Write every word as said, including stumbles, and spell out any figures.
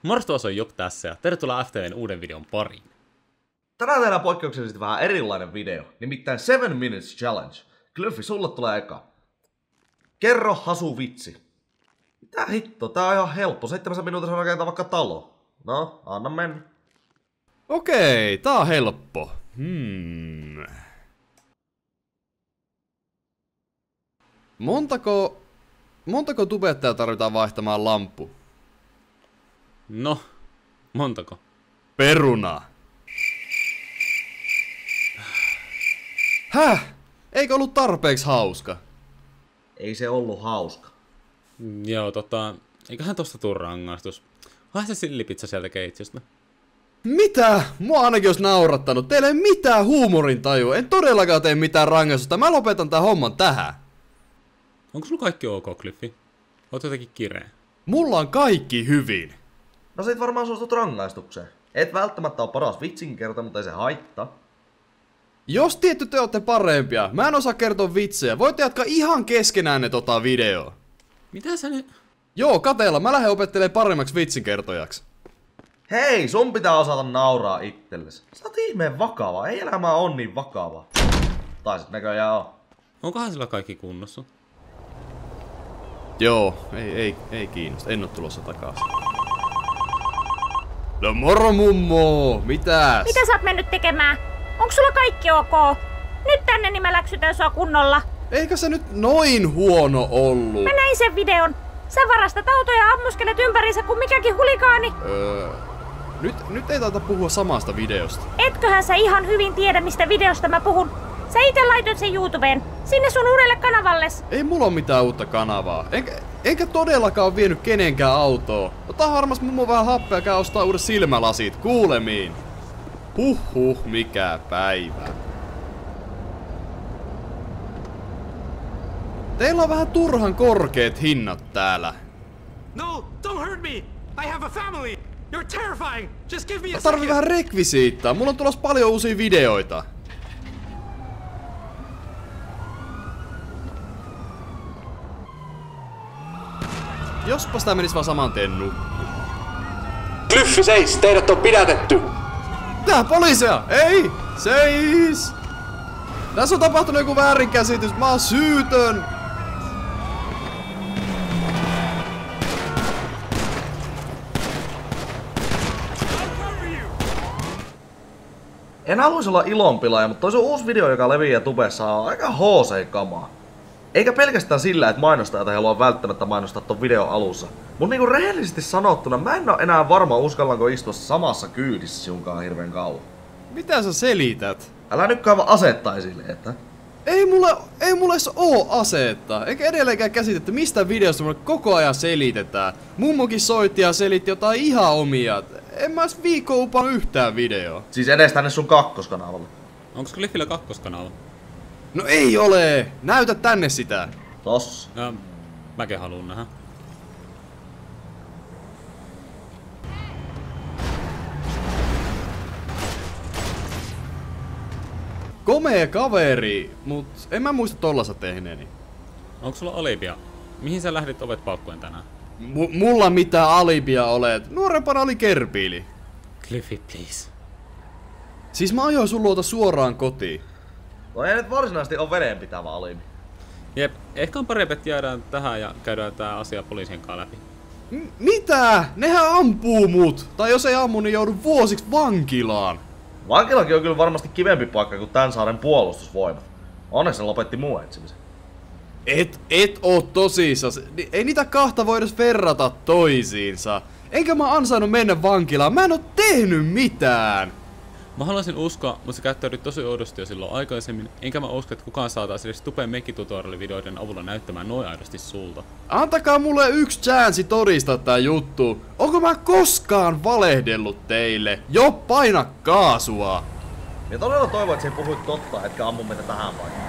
Morstuos on Jop tässä ja tervetuloa F T V:n uuden videon pariin. Tänään tehdään poikkeuksellisesti vähän erilainen video, nimittäin seven minutes challenge. Glyffi, sulle tulee eka. Kerro hasu vitsi. Mitä hitto, tää on ihan helppo. Seitsemässä minuutissa rakentaa vaikka talo. No, anna mennä. Okei, tää on helppo. Hmm. Montako... Montako tubettajaa tarvitaan vaihtamaan lamppu? No, montako? Peruna. Häh? Eikö ollut tarpeeksi hauska? Ei se ollut hauska. Mm, joo, tota, eiköhän tosta tuu rangaistus. Hae se sillipizza sieltä keittiöstä. Mitä? Mua ainakin olisi naurattanut. Teillä ei mitään huumorintajua. En todellakaan tee mitään rangaistusta. Mä lopetan tän homman tähän. Onko sulla kaikki ok, Glyffi? Oot jotenkin kireä. Mulla on kaikki hyvin. No sit varmaan suostut rangaistukseen. Et välttämättä ole paras vitsinkerta, mutta ei se haittaa. Jos tietty te ootte parempia, mä en osaa kertoa vitsejä. Voitte jatkaa ihan keskenään ne tota videoa. Mitä sä nyt... Joo, kateella. Mä lähden opettelemaan paremmaksi vitsinkertojaksi. Hei, sun pitää osata nauraa itsellesi. Sä oot ihmeen vakava, ei elämä on niin vakava. Tai sit näköjään on. Onkohan sillä kaikki kunnossa? Joo, ei, ei, ei kiinnosta. En oo tulossa takaisin. No moro mummo, mitäs? Mitä sä oot mennyt tekemään? Onko sulla kaikki ok? Nyt tänne niin mä läksytän sua kunnolla. Eikä se nyt noin huono ollut. Mä näin sen videon. Sä varastat autoja ja ammuskelet ympäriinsä kuin mikäkin hulikaani. Öö, nyt, nyt ei taita puhua samasta videosta. Etköhän sä ihan hyvin tiedä, mistä videosta mä puhun? Sä ite laitoit sen YouTubeen. Sinne sun uudelle kanavalle. Ei mulla oo mitään uutta kanavaa. Enkä, enkä todellakaan oo vienyt kenenkään autoa. Ota harmas mummo vähän happea ja käy ostaa uudet silmälasit. Kuulemiin. Huhhuh, mikä päivä. Teillä on vähän turhan korkeat hinnat täällä. No, don't hurt me! I have a family! You're terrifying! Just give me a Mä tarvin second! vähän rekvisiittaa. Mulla on tulossa paljon uusia videoita. Jospas tää menis vaan saman tien nukkuun. Glyffi seis, teidät on pidätetty! Tää poliiseja! Ei! Seis! Tässä on tapahtunut joku väärinkäsitys. Mä oon syytön! En haluaisi olla ilonpilaaja, mutta toi sun uusi video, joka leviää tubessa, on aika H C-kamaa. Eikä pelkästään sillä, että mainostajat ei halua välttämättä mainostaa ton videon alussa. Mut niinku rehellisesti sanottuna, mä en oo enää varma uskallanko istua samassa kyydissä sunkaan hirveen kauan. Mitä sä selität? Älä nyt kaiva asetta esille, että... Ei mulla, ei mulla edes oo aseetta. Eikä edelleenkään käsitettä, mistä videosta mulle koko ajan selitetään. Mummokin soitti ja selitti jotain ihan omia. En mä edes viikkoon upannut yhtään videoa. Siis edes tänne sun kakkoskanavalle. Onko Glyffillä kakkoskanava? No ei ole! Näytä tänne sitä! Tossa. Ja mäkin haluun nähdä. Komea kaveri, mut en mä muista tollasa tehneeni. Onko sulla alibia? Mihin sä lähdit ovet paukkuen tänään? M- mulla mitään alibia olet. Nuorempana oli kerpiili. Glyffi, please. Siis mä ajoin sun luota suoraan kotiin. No ei nyt varsinaisesti oo vedenpitävä alimi. Jep, ehkä on parempi, että jäädään tähän ja käydään tää asia poliisien kanssa läpi. M- mitä? Nehän ampuu mut! Tai jos ei ammu, niin joudun vuosiksi vankilaan. Vankilakin on kyllä varmasti kivempi paikka kuin tän saaren puolustusvoimat. Onneksi ne lopetti muu etsimisen. Et, et oo tosissas. Ei niitä kahta voida edes verrata toisiinsa. Enkä mä ansainnut mennä vankilaan. Mä en oo tehnyt mitään. Mä haluaisin uskoa, mutta se käyttäytyi tosi oudosti jo silloin aikaisemmin, enkä mä usko, että kukaan saataisi edes tupeen mekkitutorial-videoiden avulla näyttämään noin aidosti sulta. Antakaa mulle yksi chanssi todistaa tää juttu. Onko mä koskaan valehdellut teille? Jo, paina kaasua! Ja todella toivon, että sä puhuit totta, etkä ammu meitä tähän paikkaan.